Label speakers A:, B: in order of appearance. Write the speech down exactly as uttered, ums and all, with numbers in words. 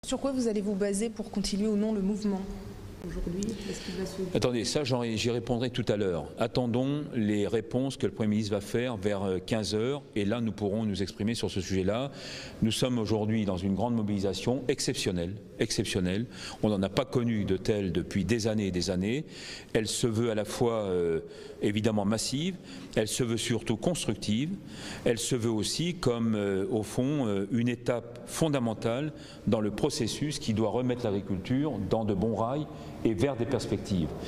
A: Sur quoi vous allez vous baser pour continuer ou non le mouvement aujourd'hui? Est-ce qu'il va se...
B: Attendez, ça j'y répondrai tout à l'heure. Attendons les réponses que le Premier ministre va faire vers quinze heures et là nous pourrons nous exprimer sur ce sujet-là. Nous sommes aujourd'hui dans une grande mobilisation exceptionnelle, exceptionnelle. On n'en a pas connu de telle depuis des années et des années. Elle se veut à la fois euh, évidemment massive, elle se veut surtout constructive, elle se veut aussi comme euh, au fond euh, une étape fondamentale dans le processus qui doit remettre l'agriculture dans de bons rails et vers des perspectives.